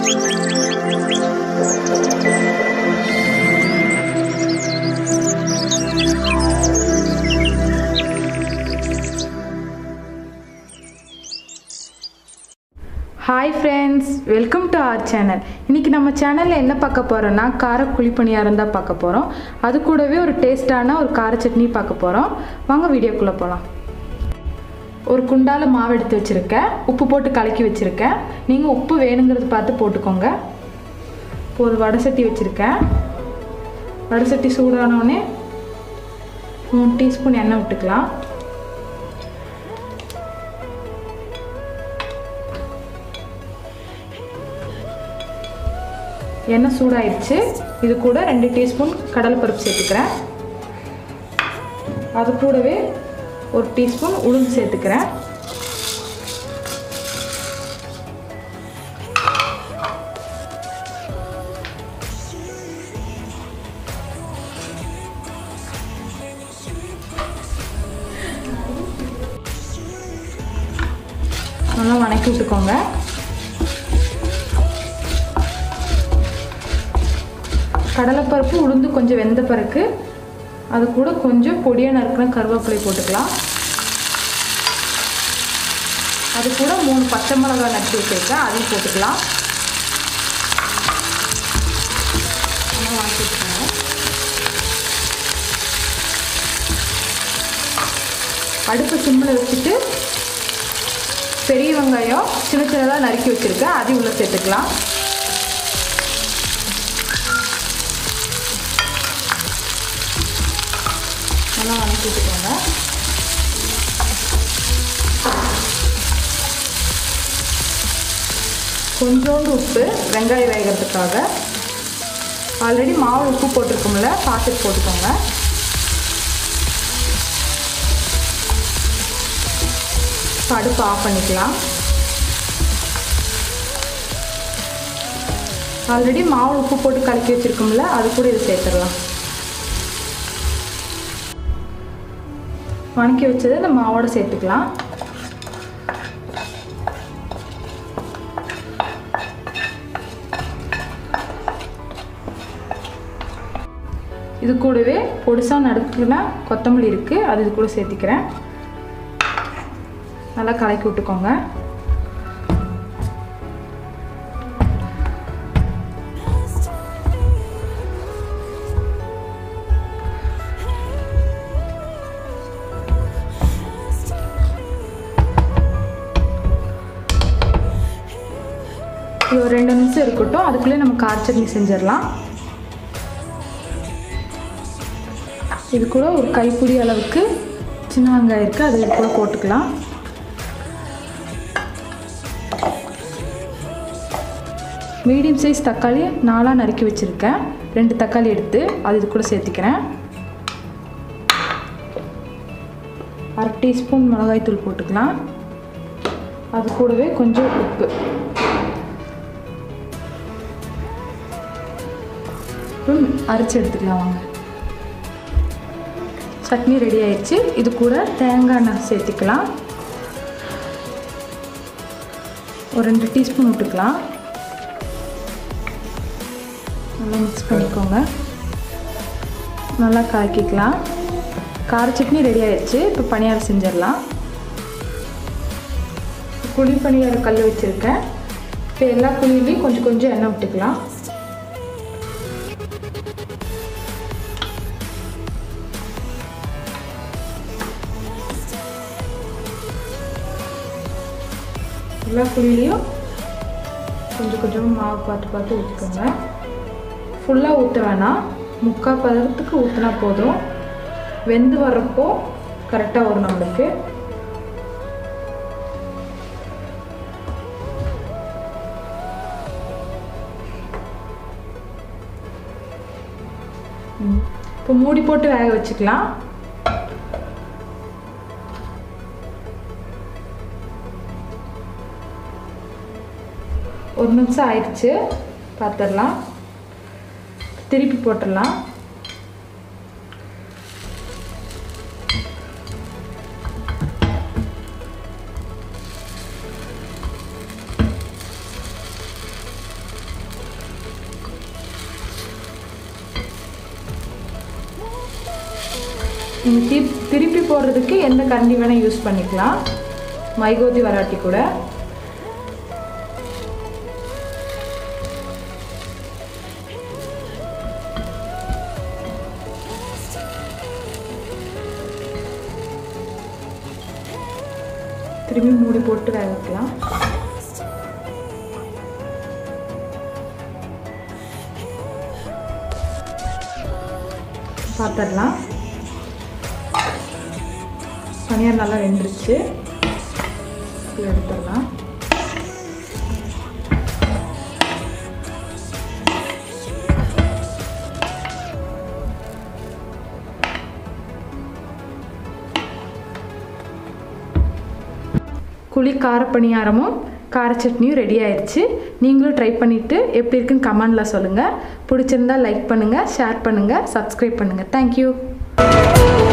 Hi friends, welcome to our channel. இன்னைக்கு நம்ம சேனல்ல என்ன பார்க்க போறோம்னா கார குழி பணியாரம் தான் பார்க்க போறோம். அது கூடவே ஒரு டேஸ்டான ஒரு கார சட்னி பார்க்க போறோம். வாங்க வீடியோக்குள்ள போலாம். ஒரு குண்டால மாவு எடுத்து வச்சிருக்கேன். உப்பு போட்டு கலக்கி வச்சிருக்கேன். நீங்க உப்பு வேணும்ங்கறது பார்த்து போட்டுக்கோங்க. ஒரு வடை சட்டி வச்சிருக்கேன். வடை சட்டி சூடான உடனே 3 டீஸ்பூன் எண்ணெய் விட்டுக்கலாம். எண்ணெய் சூடாயிருச்சு. இது கூட 2 டீஸ்பூன் கடலை பருப்பு சேர்த்துக்கிறேன். அது கூடவே 1 டீஸ்பூன் உளுந்து சேர்த்துக்கிறேன். நல்லா வணக்கி விட்டுக்கோங்க. கடலைப்பருப்பு உளுந்து கொஞ்சம் வெந்த பிறகு அது கூட கொஞ்சம் பொடியாக நறுக்கின கருவேப்பிலை போட்டுக்கலாம். அது கூட 3 பச்சை மிளகாய் நறுக்கி வச்சிருக்கேன், அதையும் போட்டுக்கலாம். அடுப்பு சிம்மில் வச்சுட்டு பெரிய வெங்காயம் சின்ன சின்னதாக நறுக்கி வச்சுருக்கேன், அதையும் உள்ளே சேர்த்துக்கலாம். நல்லா வணக்கிட்டுக்கோங்க. கொஞ்சோண்டு உப்பு வெங்காயம் வேகிறதுக்காக. ஆல்ரெடி மாவு உப்பு போட்டிருக்கோம்ல, பார்த்துட்டு போட்டுக்கோங்க. அடுப்பு ஆஃப் பண்ணிக்கலாம். ஆல்ரெடி மாவு உப்பு போட்டு கலக்கி வச்சுருக்கோம்ல, அது கூட இது சேர்த்துடலாம். வணக்கி வச்சதை இந்த மாவோட சேர்த்துக்கலாம். இது கூடவே பொடிசா நறுக்குன கொத்தமல்லி இருக்கு, அது இது கூட சேர்த்துக்கிறேன். நல்லா கலக்கி விட்டுக்கோங்க. இது ஒரு 2 நிமிஷம் இருக்கட்டும். அதுக்குள்ளே நம்ம கார சட்னி செஞ்சிடலாம். இது கூட ஒரு கைப்பிடி அளவுக்கு சின்ன வெங்காயம் இருக்குது, அது கூட போட்டுக்கலாம். மீடியம் சைஸ் தக்காளி 4 நறுக்கி வச்சுருக்கேன். 2 தக்காளி எடுத்து அது இது கூட சேர்த்துக்கிறேன். 1/2 டீஸ்பூன் மிளகாய்த்தூள் போட்டுக்கலாம். அது கூடவே கொஞ்சம் உப்பு. அரைச்சி எடுத்துக்கலாம் வாங்க. சட்னி ரெடி ஆயிடுச்சு. இது கூட தேங்காய் எண்ணெய் சேர்த்துக்கலாம். ஒரு 2 டீஸ்பூன் விட்டுக்கலாம். நல்லா மிக்ஸ் பண்ணிக்கோங்க. நல்லா கலக்கிக்கலாம். கார சட்னி ரெடி ஆயிடுச்சு. இப்போ பணியாரம் செஞ்சிடலாம். குழி பணியார கல் வச்சுருக்கேன். இப்போ எல்லா குழியிலையும் கொஞ்சம் கொஞ்சம் எண்ணெய் விட்டுக்கலாம். எல்லா குழியிலையும் கொஞ்சம் கொஞ்சம் மாவு பார்த்து ஊற்றிக்கோங்க. ஃபுல்லாக ஊற்ற வேணாம், 3/4 பதத்துக்கு ஊற்றினா போதும். வெந்து வர்றப்போ கரெக்டாக வரும் நம்மளுக்கு. இப்போ மூடி போட்டு வேக வச்சுக்கலாம். ஒரு நிமிஷம் ஆயிடுச்சு, பார்த்துடலாம். திருப்பி போட்டுடலாம். நீங்கள் திருப்பி போடுறதுக்கு எந்த கரண்டி வேணால் யூஸ் பண்ணிக்கலாம். மைகோதி வராட்டி கூட. திரும்பி மூடி போட்டு வேக வைக்கலாம். பார்த்துடலாம். பனியாரம் நல்லா வெந்துருச்சு. எடுத்துடலாம். குழி கார பணியாரமும் கார சட்னியும் ரெடி ஆயிடுச்சு. நீங்களும் ட்ரை பண்ணிவிட்டு எப்படி இருக்குன்னு கமெண்டில் சொல்லுங்கள். பிடிச்சிருந்தால் லைக் பண்ணுங்கள், ஷேர் பண்ணுங்கள், சப்ஸ்கிரைப் பண்ணுங்கள். தேங்க்யூ.